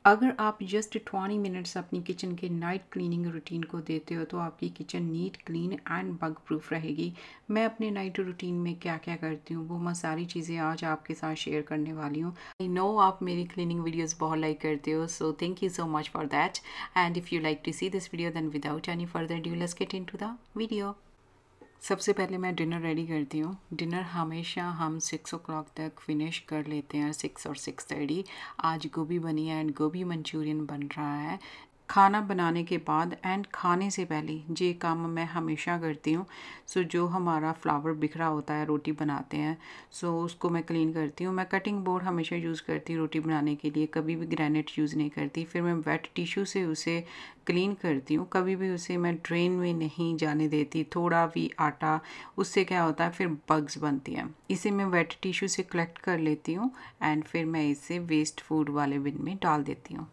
अगर आप just 20 minutes अपनी किचन के नाइट क्लीनिंग रूटीन को देते हो तो आपकी kitchen neat, clean and bug proof रहेगी। मैं अपने नाइट रूटीन में क्या क्या करती हूँ वो मैं सारी चीज़ें आज आपके साथ शेयर करने वाली हूँ। आई नो आप मेरी क्लीनिंग वीडियोस बहुत लाइक करते हो, so thank you so much for that. And if you like to see this video then without any further due let's get into the video. सबसे पहले मैं डिनर रेडी करती हूँ। डिनर हमेशा हम 6 o'clock तक फिनिश कर लेते हैं, 6 और 6:30। आज गोभी बनी है एंड गोभी मंचूरियन बन रहा है। खाना बनाने के बाद एंड खाने से पहले ये काम मैं हमेशा करती हूँ। सो जो हमारा फ्लावर बिखरा होता है रोटी बनाते हैं, सो उसको मैं क्लीन करती हूँ। मैं कटिंग बोर्ड हमेशा यूज़ करती हूँ रोटी बनाने के लिए, कभी भी ग्रेनाइट यूज़ नहीं करती। फिर मैं वेट टिश्यू से उसे क्लीन करती हूँ, कभी भी उसे मैं ड्रेन में नहीं जाने देती। थोड़ा भी आटा, उससे क्या होता है फिर बग्स बनती हैं। इसे मैं वेट टिश्यू से कलेक्ट कर लेती हूँ एंड फिर मैं इसे वेस्ट फूड वाले बिन में डाल देती हूँ।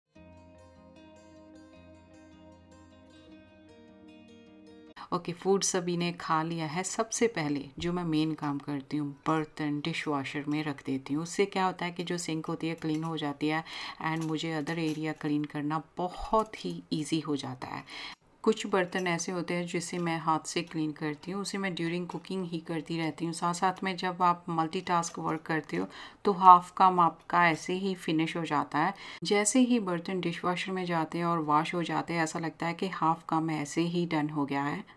ओके, फूड सभी ने खा लिया है। सबसे पहले जो मैं मेन काम करती हूँ, बर्तन डिश वॉशर में रख देती हूँ। उससे क्या होता है कि जो सिंक होती है क्लीन हो जाती है एंड मुझे अदर एरिया क्लीन करना बहुत ही ईजी हो जाता है। कुछ बर्तन ऐसे होते हैं जिसे मैं हाथ से क्लीन करती हूँ, उसे मैं ड्यूरिंग कुकिंग ही करती रहती हूँ। साथ साथ में जब आप मल्टीटास्क वर्क करते हो तो हाफ काम आपका ऐसे ही फिनिश हो जाता है। जैसे ही बर्तन डिश वॉशर में जाते हैं और वॉश हो जाते हैं, ऐसा लगता है कि हाफ काम ऐसे ही डन हो गया है।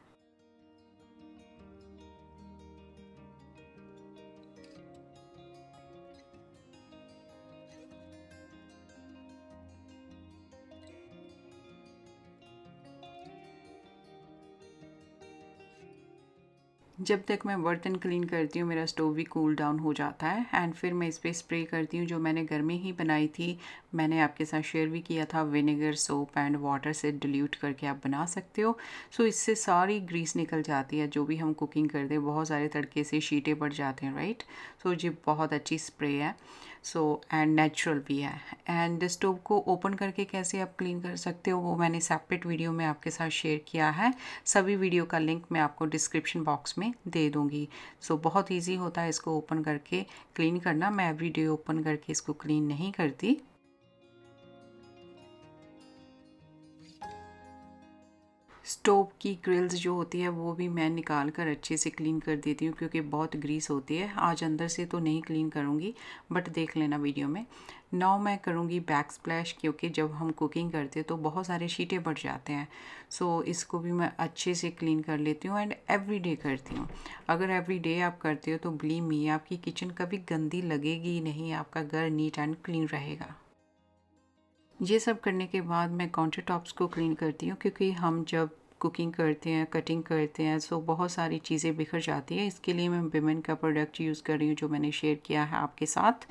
जब तक मैं बर्तन क्लीन करती हूँ मेरा स्टोव भी कूल डाउन हो जाता है एंड फिर मैं इस पर स्प्रे करती हूँ जो मैंने घर में ही बनाई थी। मैंने आपके साथ शेयर भी किया था, विनेगर, सोप एंड वाटर से डिल्यूट करके आप बना सकते हो। सो इससे सारी ग्रीस निकल जाती है। जो भी हम कुकिंग करते हैं बहुत सारे तड़के से शीटे पड़ जाते हैं, राइट। सो ये बहुत अच्छी स्प्रे है, सो एंड नेचुरल भी है। एंड स्टोव को ओपन करके कैसे आप क्लीन कर सकते हो वो मैंने सेपरेट वीडियो में आपके साथ शेयर किया है। सभी वीडियो का लिंक मैं आपको डिस्क्रिप्शन बॉक्स में दे दूँगी। सो बहुत इजी होता है इसको ओपन करके क्लीन करना। मैं एवरी डे ओपन करके इसको क्लीन नहीं करती। स्टोव की ग्रिल्स जो होती है वो भी मैं निकाल कर अच्छे से क्लीन कर देती हूँ क्योंकि बहुत ग्रीस होती है। आज अंदर से तो नहीं क्लीन करूँगी बट देख लेना वीडियो में। नाउ मैं करूँगी बैक स्प्लैश क्योंकि जब हम कुकिंग करते हैं तो बहुत सारे शीटे बढ़ जाते हैं। सो इसको भी मैं अच्छे से क्लीन कर लेती हूँ एंड एवरी डे करती हूँ। अगर एवरी डे आप करते हो तो बिलीव मी आपकी किचन कभी गंदी लगेगी ही नहीं, आपका घर नीट एंड क्लीन रहेगा। ये सब करने के बाद मैं काउंटर टॉप्स को क्लीन करती हूँ क्योंकि हम जब कुकिंग करते हैं, कटिंग करते हैं, सो बहुत सारी चीज़ें बिखर जाती है। इसके लिए मैं विमेन का प्रोडक्ट यूज़ कर रही हूँ जो मैंने शेयर किया है आपके साथ।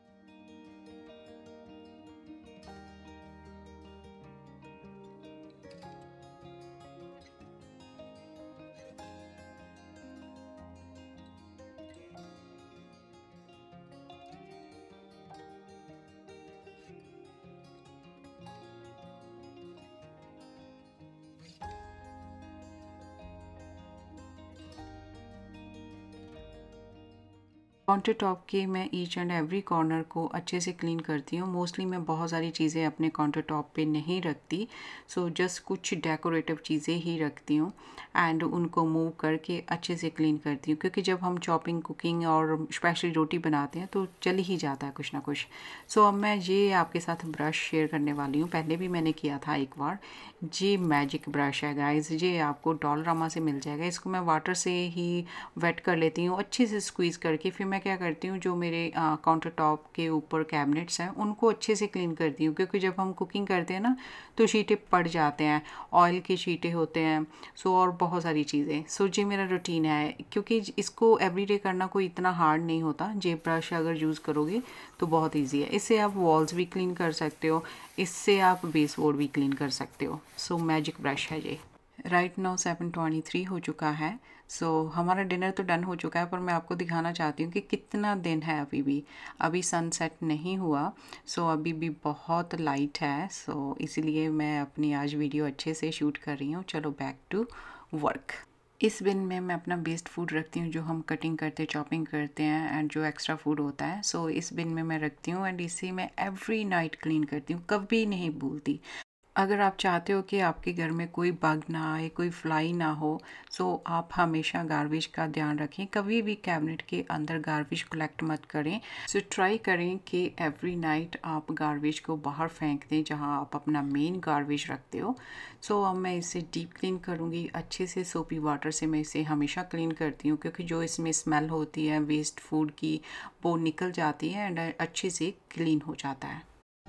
काउंटर टॉप के मैं ईच एंड एवरी कॉर्नर को अच्छे से क्लीन करती हूँ। मोस्टली मैं बहुत सारी चीज़ें अपने काउंटर टॉप पे नहीं रखती, सो जस्ट कुछ डेकोरेटिव चीज़ें ही रखती हूँ एंड उनको मूव करके अच्छे से क्लीन करती हूँ क्योंकि जब हम चॉपिंग, कुकिंग और स्पेशली रोटी बनाते हैं तो चल ही जाता है कुछ ना कुछ। सो अब मैं ये आपके साथ ब्रश शेयर करने वाली हूँ। पहले भी मैंने किया था एक बार। ये मैजिक ब्रश है गाइस, ये आपको डॉलरामा से मिल जाएगा। इसको मैं वाटर से ही वेट कर लेती हूँ अच्छे से स्क्वीज़ करके। फिर मैं क्या करती हूँ जो मेरे काउंटर टॉप के ऊपर कैबिनेट्स हैं उनको अच्छे से क्लीन करती हूँ क्योंकि जब हम कुकिंग करते हैं ना तो शीटे पड़ जाते हैं, ऑयल के शीटे होते हैं, सो और बहुत सारी चीज़ें। सो ये मेरा रूटीन है क्योंकि इसको एवरीडे करना कोई इतना हार्ड नहीं होता। जे ब्रश अगर यूज़ करोगे तो बहुत ईजी है। इससे आप वॉल्स भी क्लीन कर सकते हो, इससे आप बेसबोर्ड भी क्लीन कर सकते हो। सो मैजिक ब्रश है ये। राइट नाउ 7:23 हो चुका है। सो हमारा डिनर तो डन हो चुका है पर मैं आपको दिखाना चाहती हूँ कि कितना दिन है अभी भी। अभी सनसेट नहीं हुआ, सो अभी भी बहुत लाइट है। सो इसीलिए मैं अपनी आज वीडियो अच्छे से शूट कर रही हूँ। चलो बैक टू वर्क। इस बिन में मैं अपना वेस्ट फूड रखती हूँ, जो हम कटिंग करते चॉपिंग करते हैं एंड जो एक्स्ट्रा फूड होता है। सो इस बिन में मैं रखती हूँ एंड इसे मैं एवरी नाइट क्लीन करती हूँ, कभी नहीं भूलती। अगर आप चाहते हो कि आपके घर में कोई बग ना आए, कोई फ्लाई ना हो, सो आप हमेशा गार्बेज का ध्यान रखें। कभी भी कैबिनेट के अंदर गार्बेज कलेक्ट मत करें। सो ट्राई करें कि एवरी नाइट आप गार्बेज को बाहर फेंक दें जहां आप अपना मेन गार्बेज रखते हो। सो अब मैं इसे डीप क्लीन करूँगी अच्छे से। सोपी वाटर से मैं इसे हमेशा क्लीन करती हूँ, क्योंकि जो इसमें स्मेल होती है वेस्ट फूड की वो निकल जाती है एंड अच्छे से क्लीन हो जाता है।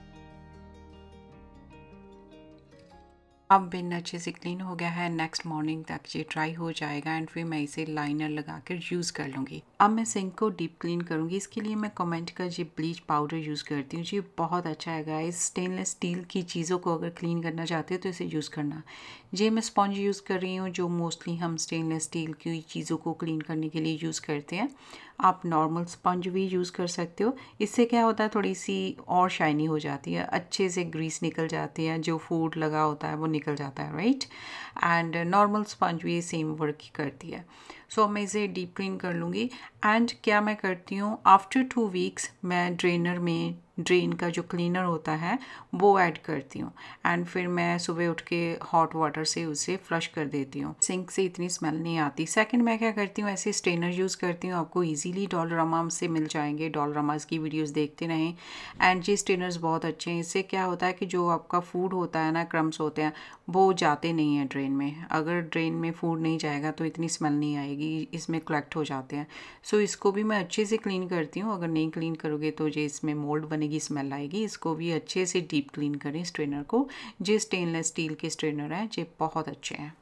अब बिन अच्छे से क्लीन हो गया है। नेक्स्ट मॉर्निंग तक ये ड्राई हो जाएगा एंड फिर मैं इसे लाइनर लगा कर यूज़ कर लूँगी। अब मैं सिंक को डीप क्लीन करूँगी। इसके लिए मैं कमेंट का जी ब्लीच पाउडर यूज़ करती हूँ। जी बहुत अच्छा है गाइस। स्टेनलेस स्टील की चीज़ों को अगर क्लीन करना चाहते हो तो इसे यूज़ करना। जी मैं स्पॉन्ज यूज़ कर रही हूँ, जो मोस्टली हम स्टेनलेस स्टील की चीज़ों को क्लीन करने के लिए यूज़ करते हैं। आप नॉर्मल स्पंज भी यूज़ कर सकते हो। इससे क्या होता है, थोड़ी सी और शाइनी हो जाती है, अच्छे से ग्रीस निकल जाती है, जो फूड लगा होता है वो निकल जाता है, राइट। एंड नॉर्मल स्पंज भी सेम वर्क ही करती है। सो मैं इसे डीप क्लीन कर लूँगी। एंड क्या मैं करती हूँ, आफ्टर 2 वीक्स मैं ड्रेनर में ड्रेन का जो क्लीनर होता है वो ऐड करती हूँ एंड फिर मैं सुबह उठ के हॉट वाटर से उसे फ्लश कर देती हूँ। सिंक से इतनी स्मेल नहीं आती। सेकंड मैं क्या करती हूँ, ऐसे स्ट्रेनर यूज़ करती हूँ। आपको इजीली डॉलरामा से मिल जाएंगे, डॉलरामास की वीडियोस देखते रहें। एंड ये स्ट्रेनर्स बहुत अच्छे हैं। इससे क्या होता है कि जो आपका फूड होता है ना, क्रम्स होते हैं, वो जाते नहीं हैं ड्रेन में। अगर ड्रेन में फूड नहीं जाएगा तो इतनी स्मेल नहीं आएगी, इसमें कलेक्ट हो जाते हैं। सो इसको भी मैं अच्छे से क्लीन करती हूँ। अगर नहीं क्लीन करोगे तो जो इसमें मोल्ड बनेगी, स्मेल आएगी। इसको भी अच्छे से डीप क्लीन करें स्ट्रेनर को। जो स्टेनलेस स्टील के स्ट्रेनर हैं ये बहुत अच्छे हैं।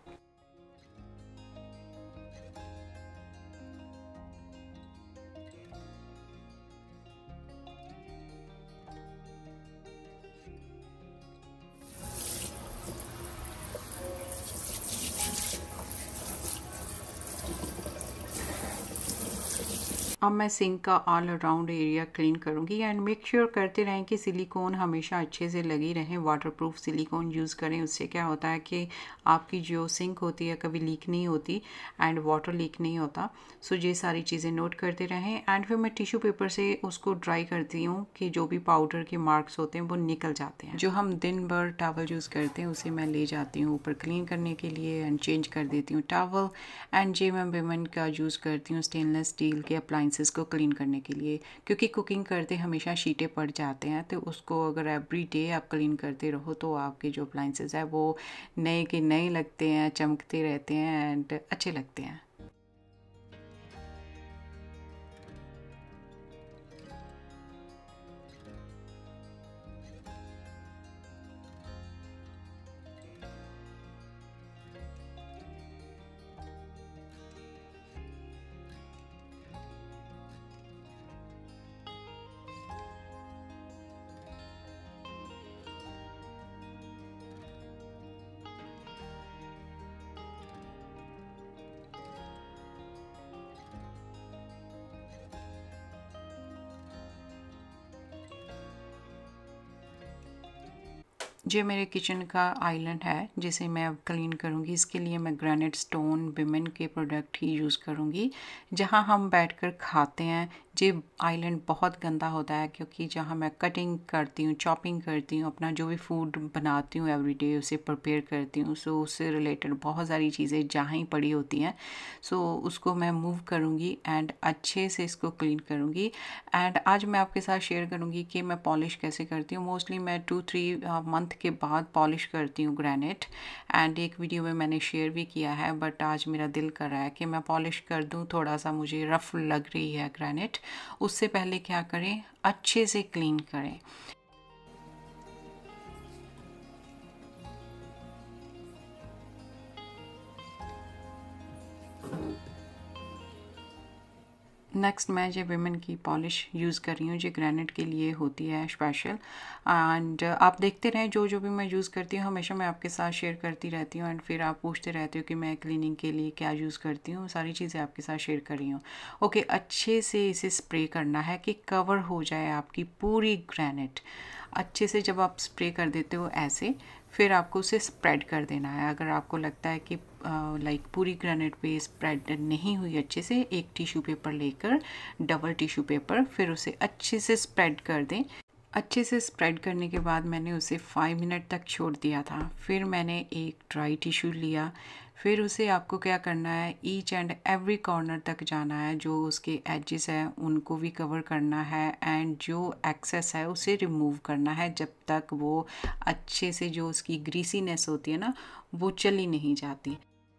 अब मैं सिंक का ऑल अराउंड एरिया क्लीन करूँगी एंड मेक श्योर करते रहें कि सिलिकॉन हमेशा अच्छे से लगी रहें। वाटरप्रूफ सिलिकॉन यूज़ करें। उससे क्या होता है कि आपकी जो सिंक होती है कभी लीक नहीं होती एंड वाटर लीक नहीं होता। सो ये सारी चीज़ें नोट करते रहें एंड फिर मैं टिश्यू पेपर से उसको ड्राई करती हूँ कि जो भी पाउडर के मार्क्स होते हैं वो निकल जाते हैं। जो हम दिन भर टॉवल यूज़ करते हैं उसे मैं ले जाती हूँ ऊपर क्लीन करने के लिए एंड चेंज कर देती हूँ टॉवल। एंड ये मैं विमेन का यूज़ करती हूँ स्टेनलेस स्टील के अप्लाइंसेस को क्लीन करने के लिए, क्योंकि कुकिंग करते हमेशा शीटें पड़ जाते हैं। तो उसको अगर एवरी डे आप क्लीन करते रहो तो आपके जो अप्लाइंसेस है वो नए के नए लगते हैं, चमकते रहते हैं एंड अच्छे लगते हैं। जो मेरे किचन का आइलैंड है जिसे मैं अब क्लीन करूँगी, इसके लिए मैं ग्रेनाइट स्टोन विमेन के प्रोडक्ट ही यूज़ करूँगी। जहाँ हम बैठकर खाते हैं ये आइलैंड बहुत गंदा होता है, क्योंकि जहाँ मैं कटिंग करती हूँ, चॉपिंग करती हूँ, अपना जो भी फूड बनाती हूँ एवरीडे उसे प्रिपेयर करती हूँ। सो उससे रिलेटेड बहुत सारी चीज़ें जहाँ ही पड़ी होती हैं। सो उसको मैं मूव करूँगी एंड अच्छे से इसको क्लीन करूँगी। एंड आज मैं आपके साथ शेयर करूँगी कि मैं पॉलिश कैसे करती हूँ। मोस्टली मैं 2-3 मंथ के बाद पॉलिश करती हूँ ग्रेनाइट। एंड एक वीडियो में मैंने शेयर भी किया है, बट आज मेरा दिल कर रहा है कि मैं पॉलिश कर दूँ। थोड़ा सा मुझे रफ लग रही है ग्रेनाइट। उससे पहले क्या करें, अच्छे से क्लीन करें। नेक्स्ट मैं जो विमेन की पॉलिश यूज़ कर रही हूँ, जो ग्रेनाइट के लिए होती है स्पेशल। एंड आप देखते रहें, जो जो भी मैं यूज़ करती हूँ हमेशा मैं आपके साथ शेयर करती रहती हूँ। एंड फिर आप पूछते रहते हो कि मैं क्लीनिंग के लिए क्या यूज़ करती हूँ। सारी चीज़ें आपके साथ शेयर कर रही हूँ। ओके, अच्छे से इसे स्प्रे करना है कि कवर हो जाए आपकी पूरी ग्रेनाइट। अच्छे से जब आप स्प्रे कर देते हो ऐसे, फिर आपको उसे स्प्रेड कर देना है। अगर आपको लगता है कि लाइक पूरी ग्रेनेड पे स्प्रेड नहीं हुई अच्छे से, एक टिश्यू पेपर लेकर, डबल टिश्यू पेपर, फिर उसे अच्छे से स्प्रेड कर दें। अच्छे से स्प्रेड करने के बाद मैंने उसे 5 मिनट तक छोड़ दिया था। फिर मैंने एक ड्राई टिश्यू लिया, फिर उसे आपको क्या करना है, ईच एंड एवरी कॉर्नर तक जाना है, जो उसके एजेस हैं उनको भी कवर करना है, एंड जो एक्सेस है उसे रिमूव करना है जब तक वो अच्छे से, जो उसकी ग्रीसीनेस होती है ना, वो चली नहीं जाती।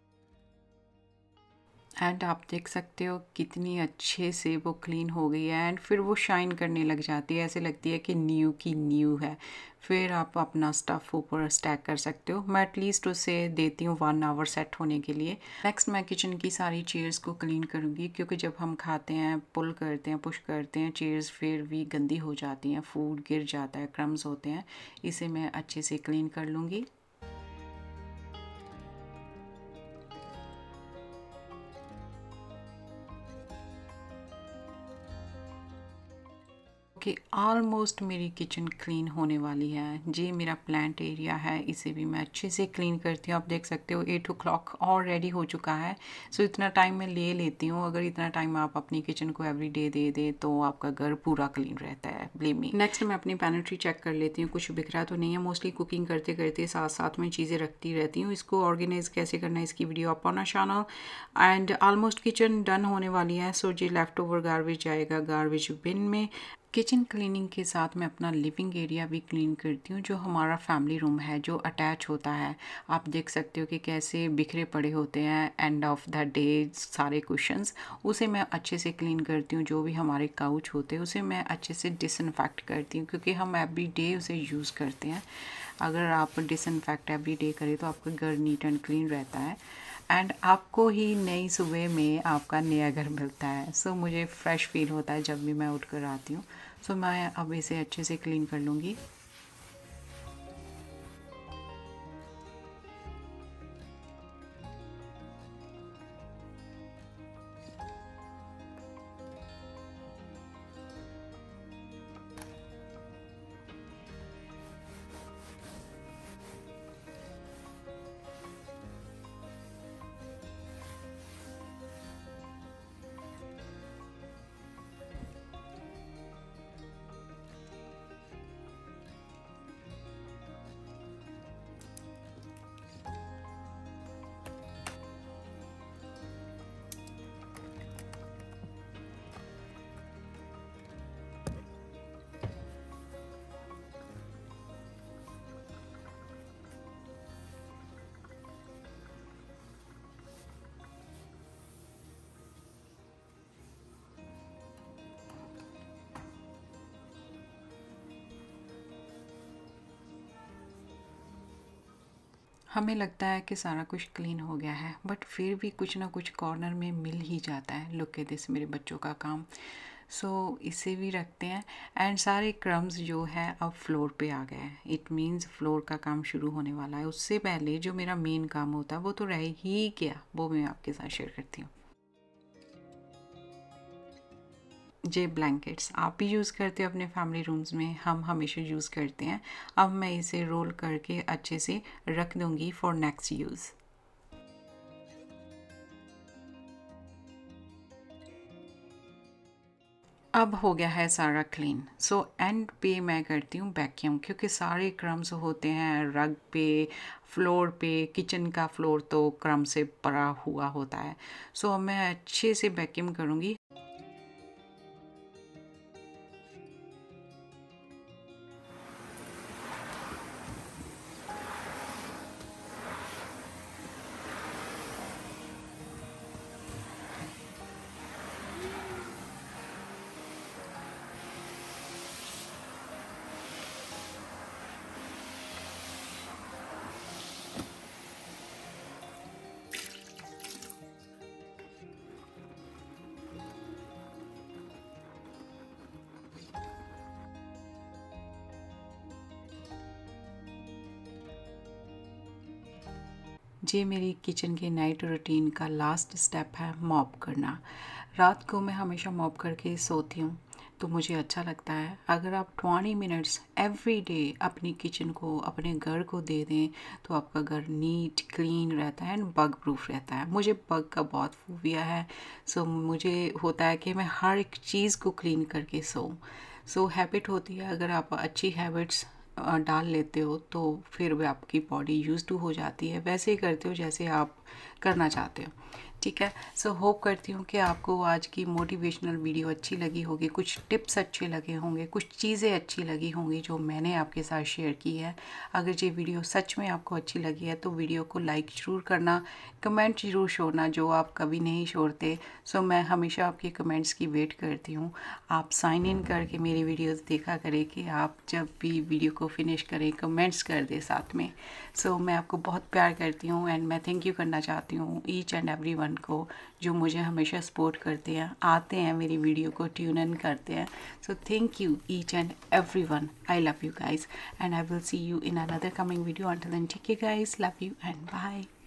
एंड आप देख सकते हो कितनी अच्छे से वो क्लीन हो गई है, एंड फिर वो शाइन करने लग जाती है, ऐसे लगती है कि न्यू की न्यू है। फिर आप अपना स्टफ़ ऊपर स्टैक कर सकते हो। मैं एटलीस्ट उसे देती हूँ 1 आवर सेट होने के लिए। नेक्स्ट मैं किचन की सारी चेयर्स को क्लीन करूँगी, क्योंकि जब हम खाते हैं, पुल करते हैं, पुश करते हैं चेयर्स, फिर भी गंदी हो जाती हैं, फूड गिर जाता है, क्रम्स होते हैं। इसे मैं अच्छे से क्लीन कर लूँगी। कि ऑलमोस्ट मेरी किचन क्लीन होने वाली है। ये मेरा प्लांट एरिया है, इसे भी मैं अच्छे से क्लीन करती हूँ। आप देख सकते हो 8 o'clock और रेडी हो चुका है। सो इतना टाइम मैं ले लेती हूँ। अगर इतना टाइम आप अपनी किचन को एवरी डे दे दें तो आपका घर पूरा क्लीन रहता है, बिलीव मी। नेक्स्ट मैं अपनी पैनिट्री चेक कर लेती हूँ, कुछ बिखरा तो नहीं है। मोस्टली कुकिंग करते करते साथ साथ में चीज़ें रखती रहती हूँ। इसको ऑर्गेनाइज कैसे करना है, इसकी video up on channel. And almost kitchen done होने वाली है। सो जी लेफ्ट ओवर गार्बेज जाएगा गार्बेज बिन में। किचन क्लीनिंग के साथ मैं अपना लिविंग एरिया भी क्लीन करती हूँ, जो हमारा फैमिली रूम है, जो अटैच होता है। आप देख सकते हो कि कैसे बिखरे पड़े होते हैं एंड ऑफ द डे सारे कुशन्स। उसे मैं अच्छे से क्लीन करती हूँ। जो भी हमारे काउच होते हैं उसे मैं अच्छे से डिसइंफेक्ट करती हूँ, क्योंकि हम एवरी डे उसे यूज़ करते हैं। अगर आप डिसइंफेक्ट एवरी डे करें तो आपका घर नीट एंड क्लीन रहता है, एंड आपको ही नई सुबह में आपका नया घर मिलता है। सो मुझे फ्रेश फील होता है जब भी मैं उठ कर आती हूँ। सो मैं अब इसे अच्छे से क्लीन कर लूँगी। हमें लगता है कि सारा कुछ क्लीन हो गया है, बट फिर भी कुछ ना कुछ कॉर्नर में मिल ही जाता है। लुक एट दिस, मेरे बच्चों का काम। सो इसे भी रखते हैं, एंड सारे क्रम्स जो है अब फ्लोर पे आ गए हैं। इट मीन्स फ्लोर का काम शुरू होने वाला है। उससे पहले जो मेरा मेन काम होता है वो तो रह ही गया, वो मैं आपके साथ शेयर करती हूँ। जे ब्लैंकेट्स आप भी यूज़ करते हो अपने फैमिली रूम्स में, हम हमेशा यूज़ करते हैं। अब मैं इसे रोल करके अच्छे से रख दूँगी फॉर नेक्स्ट यूज़। अब हो गया है सारा क्लीन। सो एंड पे मैं करती हूँ वैक्यूम, क्योंकि सारे क्रम्स होते हैं रग पे, फ्लोर पे। किचन का फ्लोर तो क्रम से भरा हुआ होता है। सो मैं अच्छे से वैक्यूम करूँगी। ये मेरी किचन के नाइट रूटीन का लास्ट स्टेप है, मॉप करना। रात को मैं हमेशा मॉप करके सोती हूँ। तो मुझे अच्छा लगता है। अगर आप 20 मिनट्स एवरी डे अपनी किचन को, अपने घर को दे दें तो आपका घर नीट क्लीन रहता है एंड बग प्रूफ रहता है। मुझे बग का बहुत फोबिया है, सो मुझे होता है कि मैं हर एक चीज़ को क्लीन करके सोऊं। सो हैबिट होती है, अगर आप अच्छी हैबिट्स डाल लेते हो तो फिर वह आपकी बॉडी यूज टू हो जाती है, वैसे ही करते हो जैसे आप करना चाहते हो। ठीक है, सो होप करती हूँ कि आपको आज की मोटिवेशनल वीडियो अच्छी लगी होगी, कुछ टिप्स अच्छे लगे होंगे, कुछ चीज़ें अच्छी लगी होंगी जो मैंने आपके साथ शेयर की है। अगर ये वीडियो सच में आपको अच्छी लगी है तो वीडियो को लाइक ज़रूर करना, कमेंट ज़रूर छोड़ना जो आप कभी नहीं छोड़ते। सो मैं हमेशा आपके कमेंट्स की वेट करती हूँ। आप साइन इन करके मेरी वीडियोस देखा करें कि आप जब भी वीडियो को फिनिश करें कमेंट्स कर दे साथ में। सो मैं आपको बहुत प्यार करती हूँ एंड मैं थैंक यू करना चाहती हूँ ईच एंड एवरी वन को जो मुझे हमेशा सपोर्ट करते हैं, आते हैं मेरी वीडियो को ट्यून इन करते हैं। So thank you each and every one. I love you guys and I will see you in another coming video. Until then take care guys, love you and bye.